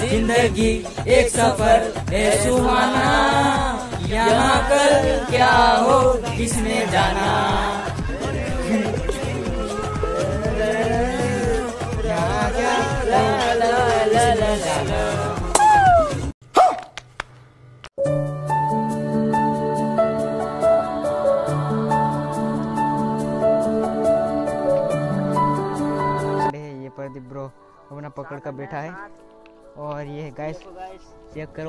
जिंदगी एक सफर है सुहाना, यहाँ कल क्या हो किसने जाना। यहाँ क्या ला ला ला ला ला। ये प्रदीप ब्रो अपना पकड़ कर बैठा है और ये गाइस चेक करो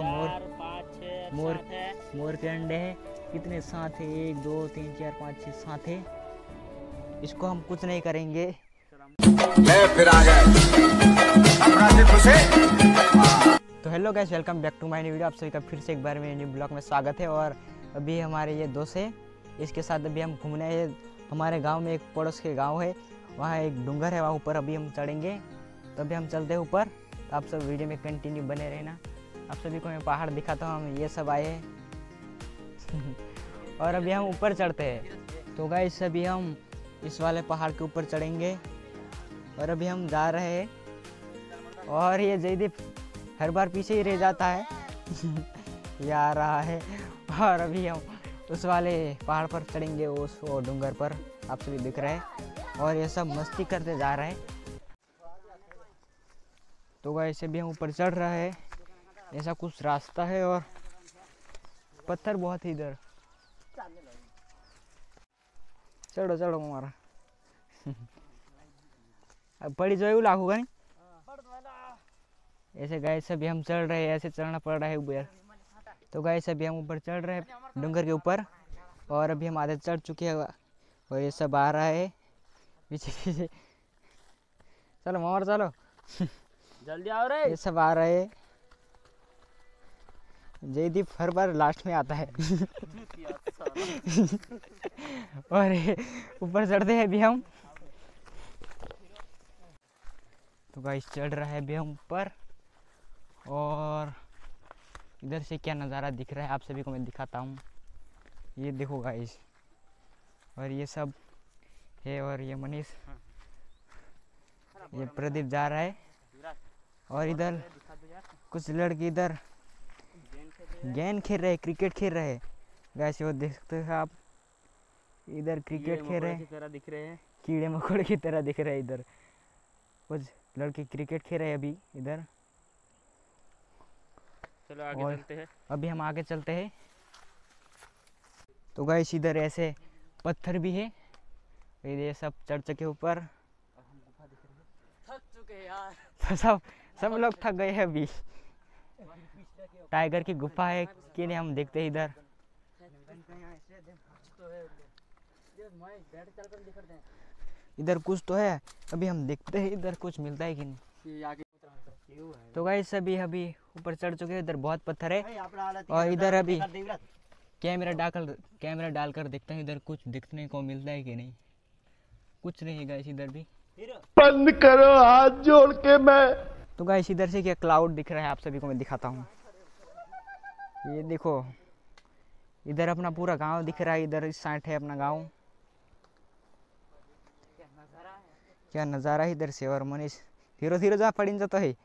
मोर के अंडे हैं कितने साथ है, 1 2 3 4 5 6 साथ है। इसको हम कुछ नहीं करेंगे। फिर आ गए। तो hello guys, welcome back to my new video. आप सभी का फिर से एक बार मेरे न्यू ब्लॉग में स्वागत है। और अभी हमारे ये दोस्त है, इसके साथ अभी हम घूमने आए। हमारे गांव में एक पड़ोस के गांव है, वहाँ एक डूंगर है, वहाँ ऊपर अभी हम चढ़ेंगे। तो अभी हम चलते हैं ऊपर। तो आप सब वीडियो में कंटिन्यू बने रहना। आप सभी को मैं पहाड़ दिखाता हूँ। हम ये सब आए हैं और अभी हम ऊपर चढ़ते हैं। तो गाइस अभी हम इस वाले पहाड़ के ऊपर चढ़ेंगे और अभी हम जा रहे हैं। और ये जयदीप हर बार पीछे ही रह जाता है ये आ रहा है। और अभी हम उस वाले पहाड़ पर चढ़ेंगे, उस डूंगर पर आप सभी दिख रहे हैं। और ये सब मस्ती करते जा रहे हैं। तो गाइस भी हम ऊपर चढ़ रहे हैं। ऐसा कुछ रास्ता है और पत्थर बहुत ही इधर। चढ़ो चढ़ो हमारा अब पड़ी जो लागू नहीं। ऐसे गाइस अभी हम चढ़ रहे हैं, ऐसे चढ़ना पड़ रहा है ऊपर। तो गाइस अभी हम ऊपर चढ़ रहे हैं डूंगर के ऊपर और अभी हम आधे चढ़ चुके हैं। और ये सब आ रहा है पीछे पीछे। चलो मार चलो जल्दी आओ रे। ये सब आ रहे हैं। जयदीप हर बार लास्ट में आता है और ऊपर चढ़ते हैं अभी हम। तो गाइस चढ़ रहा है अभी हम ऊपर। और इधर से क्या नज़ारा दिख रहा है आप सभी को मैं दिखाता हूँ। ये देखो गाइस, और ये सब है। और ये मनीष, ये प्रदीप जा रहा है। और इधर कुछ लड़के इधर गेंद खेल रहे, क्रिकेट खेल रहे। गाइस वो देख सकते हो आप, इधर क्रिकेट खेल रहे हैं, दिख रहे हैं कीड़े मकोड़े की तरह दिख रहे हैं। इधर कुछ लड़के क्रिकेट खेल रहे हैं अभी इधर। चलो आगे चलते हैं। अभी हम आगे चलते हैं। तो गाइस इधर ऐसे पत्थर भी है, ये सब चढ़ चुके ऊपर। थक चुके यार। तो सब लोग थक गए हैं अभी। टाइगर की गुफा है कि नहीं हम देखते हैं इधर। इधर कुछ तो है, अभी हम देखते हैं इधर कुछ मिलता है कि नहीं। तो गाइस अभी ऊपर चढ़ चुके हैं। इधर बहुत पत्थर है और इधर अभी कैमरा डालकर देखते हैं इधर कुछ दिखने को मिलता है कि नहीं। कुछ नहीं है गाइस इधर भी। बंद करो हाथ जोड़ के। मैं तो गाइस इधर से क्या क्लाउड दिख रहा है आप सभी को मैं दिखाता हूँ। ये देखो इधर अपना पूरा गांव दिख रहा है। इधर इस साइड है अपना गांव। क्या नज़ारा है इधर से। और मनीष धीरे धीरे जा पड़ी जाता है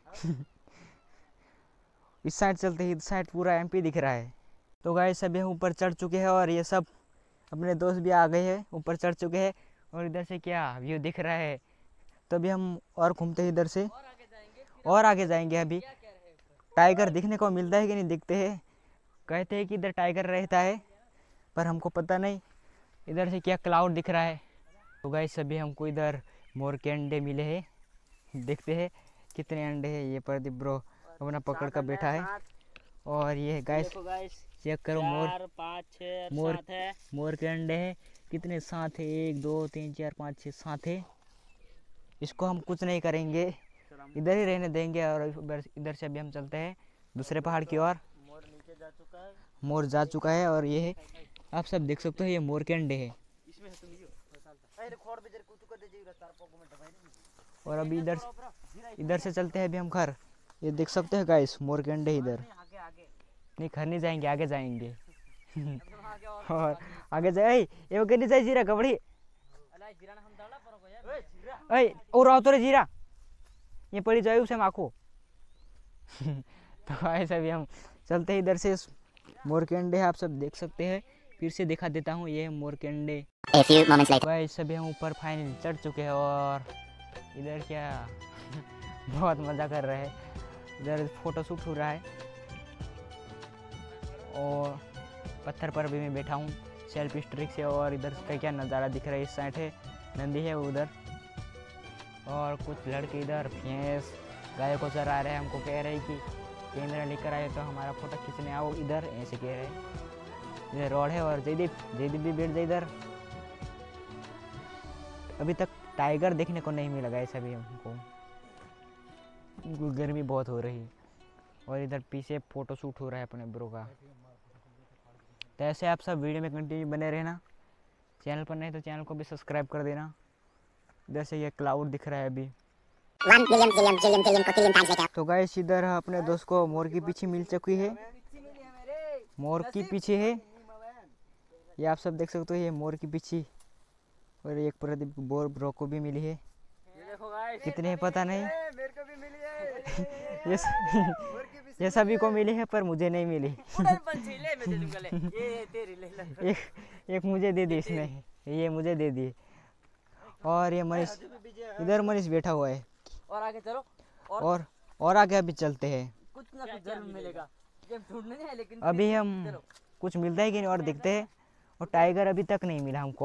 इस साइड चलते ही इस साइड पूरा एमपी दिख रहा है। तो गाइस अभी हम ऊपर चढ़ चुके हैं और ये सब अपने दोस्त भी आ गए हैं, ऊपर चढ़ चुके हैं। और इधर से क्या व्यू दिख रहा है। तो अभी हम और घूमते हैं इधर से और आगे जाएंगे। अभी टाइगर दिखने को मिलता है कि नहीं देखते हैं। कहते हैं कि इधर टाइगर रहता है पर हमको पता नहीं। इधर से क्या क्लाउड दिख रहा है। तो गाइस अभी हमको इधर मोर के अंडे मिले हैं, देखते हैं कितने अंडे हैं। ये प्रदीप ब्रो अपना पकड़ कर बैठा है। और ये गाइस चेक करो मोर के अंडे हैं कितने साथ है, 1 2 3 4 5 6 साथ है। इसको हम कुछ नहीं करेंगे, इधर ही रहने देंगे। और इधर से अभी हम चलते हैं दूसरे पहाड़ की ओर। मोर जा चुका है और ये है आप सब देख सकते हो, ये मोर के अंडे है। और अभी इधर से चलते हैं अभी हम घर। ये देख सकते हैं गाइस मोर के अंडे इधर। नहीं घर नहीं जाएंगे, आगे जाएंगे और आगे जाए ये नहीं जाए जीरा कबड़ी और आओ तो रे जीरा ये पड़ी जाए उसे माखो तो गाइस अभी हम चलते हैं इधर से। मोर के अंडे आप सब देख सकते हैं, फिर से दिखा देता हूँ, ये है मोर के अंडे। गाइस अभी हम ऊपर फाइनल चढ़ चुके हैं और इधर क्या बहुत मज़ा कर रहे हैं। इधर फोटो शूट हो रहा है और पत्थर पर भी मैं बैठा हूँ सेल्फी स्टिक से। और इधर का क्या नज़ारा दिख रहा है, इस साइड है नंदी है उधर, और कुछ लड़के इधर भैंस गाय को चरा रहे हैं। हमको कह रहे हैं कि कैमरा लेकर आए तो हमारा फोटो खींचने आओ इधर, ऐसे कह रहे हैं। इधर रोड है और जयदीप भी बैठ जाए इधर। अभी तक टाइगर देखने को नहीं मिला गाइस अभी हमको, गर्मी बहुत हो रही। और इधर पीछे फोटो शूट हो रहा है अपने ब्रो का। तो ऐसे आप सब वीडियो में कंटिन्यू बने रहना, चैनल पर नहीं तो चैनल को भी सब्सक्राइब कर देना। इधर से ये क्लाउड दिख रहा है अभी। तो गाइस इधर अपने दोस्त को मोर की पीछे मिल चुकी है, मोर की पीछे है, ये आप सब देख सकते हो, ये मोर की पीछे। और एक प्रदीप ब्रो को भी मिली है, कितने है पता नहीं। ये सभी को मिली है पर मुझे नहीं मिली। एक मुझे दे दी इसने, ये मुझे दे दी। और ये मनीष, इधर मनीष बैठा हुआ है। और आगे चलो, और आगे अभी चलते हैं, कुछ ना कुछ जरूर मिलेगा। ये ढूंढने नहीं है लेकिन अभी हम कुछ मिलता है कि नहीं और देखते हैं। और टाइगर अभी तक नहीं मिला हमको।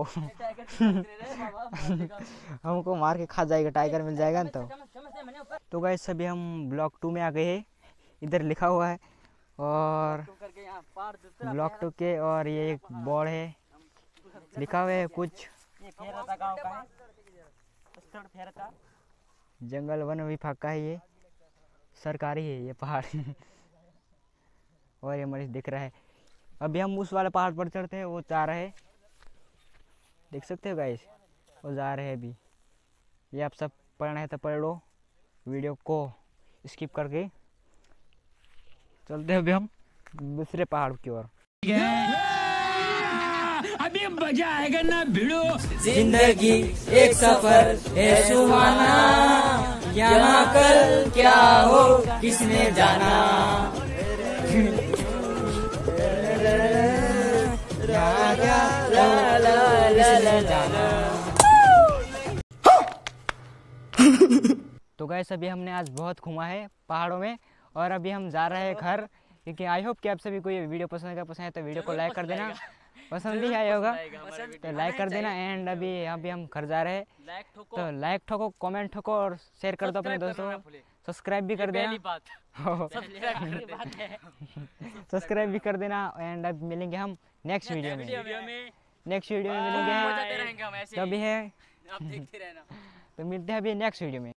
हमको मार के खा जाएगा, टाइगर मिल जाएगा ना तो गाइस अभी हम ब्लॉक 2 में आ गए हैं, इधर लिखा हुआ है। और ब्लॉक 2 के, और ये एक बोर्ड है लिखा हुआ है कुछ, जंगल वन विभाग का है, ये सरकारी है ये पहाड़। और ये मरीज दिख रहा है। अभी हम उस वाले पहाड़ पर चढ़ते हैं, वो जा रहे हैं, देख सकते हो गाइस, वो जा रहे हैं अभी। ये आप सब पढ़ना है तो पढ़ लो, वीडियो को स्किप करके चलते हैं अभी हम दूसरे पहाड़ की ओर। अभी मजा आएगा ना भिड़ो। जिंदगी एक सफर है सुहाना, यहाँ कल क्या हो किसने जाना। तो गैस अभी हमने आज बहुत घूमा है पहाड़ों में, और अभी हम जा रहे हैं घर। क्योंकि आई होप कि आप सभी को ये वीडियो पसंद है तो वीडियो को लाइक कर देना, पसंद ही आया होगा तो लाइक कर देना। एंड अभी हम घर जा रहे हैं, तो लाइक ठोको, कमेंट ठोको और शेयर कर दो अपने दोस्तों को, सब्सक्राइब भी कर देना। सब्सक्राइब भी कर देना। एंड अब मिलेंगे हम नेक्स्ट वीडियो में मिलेंगे, तभी है। तो मिलते हैं अभी नेक्स्ट वीडियो में।